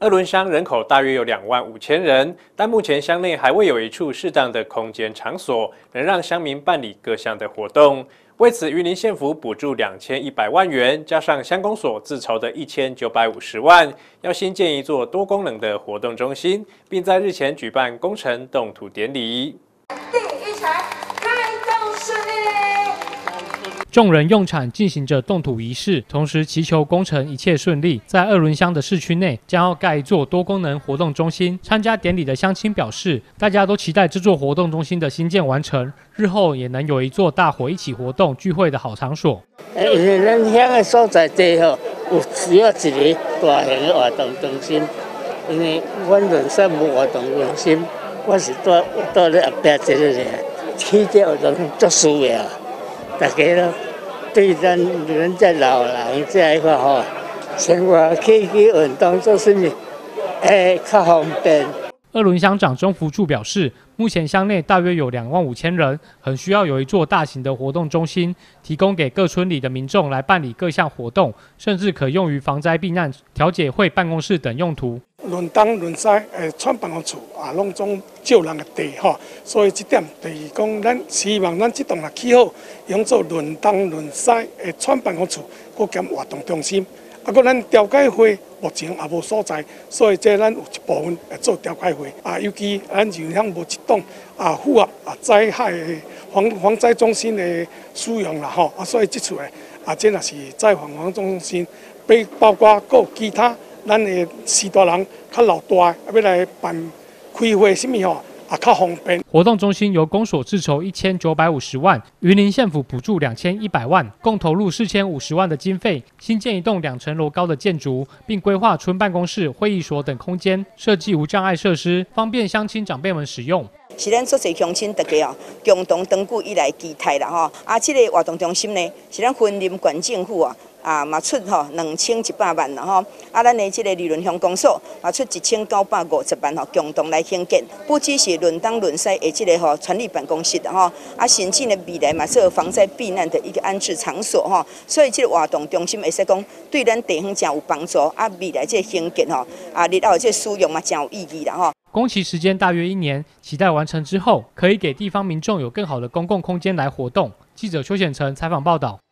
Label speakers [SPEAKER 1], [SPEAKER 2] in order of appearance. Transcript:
[SPEAKER 1] 二仑乡人口大约有25000人，但目前乡内还未有一处适当的空间场所，能让乡民办理各项的活动。为此，云林县府补助2100万元，加上乡公所自筹的1950万，要新建一座多功能的活动中心，并在日前举办工程动土典礼。
[SPEAKER 2] 第一台开动顺利。
[SPEAKER 3] 众人用铲进行着动土仪式，同时祈求工程一切顺利。在二仑乡的市区内，将要盖一座多功能活动中心。参加典礼的乡亲表示，大家都期待这座活动中心的新建完成，日后也能有一座大伙一起活动聚会的好场所。
[SPEAKER 4] 因为咱乡的所在地吼，有需要一个大型的活动中心，因为阮仑山无活动中心，我是到咧后壁一个咧，起这活动足需要。 大家咯，对咱这老人这一块吼，生活起运动做甚物，较方便。
[SPEAKER 3] 二仑乡长钟福柱表示，目前乡内大约有25000人，很需要有一座大型的活动中心，提供给各村里的民众来办理各项活动，甚至可用于防灾避难、调解会办公室等用途。
[SPEAKER 5] 论东论西，村办公处拢总借人的地吼，所以这点就是讲，咱希望咱这栋也起好，用作论东论西的村办公处，佮兼活动中心。啊，佮咱调解会目前也无所在，所以这咱有一部分会做调解会。尤其咱就乡无一栋符合灾害的防灾中心的使用啦吼。所以这处这若是灾防中心，包括佮其他。 咱的士大人较老大，要来办开会什么吼，较方便。
[SPEAKER 3] 活动中心由公所自筹1950万，云林县府补助2100万，共投入4050万的经费，新建一栋2层楼高的建筑，并规划村办公室、会议所等空间，设计无障碍设施，方便乡亲长辈们使用。
[SPEAKER 6] 是咱所有乡亲大家共同长久以来期待啦吼，这个活动中心呢，是咱云林县政府嘛出2100万啦吼，咱的这个二仑乡公所嘛出1950万共同来兴建，不只是论东论西的这个村里办公室啦吼，甚至呢未来嘛做防灾避难的一个安置场所吼，所以这个活动中心会使讲对咱地方真有帮助，未来这个兴建日后这个使用嘛真有意义啦吼。
[SPEAKER 3] 工期时间大约1年，期待完成之后，可以给地方民众有更好的公共空间来活动。记者邱显成采访报道。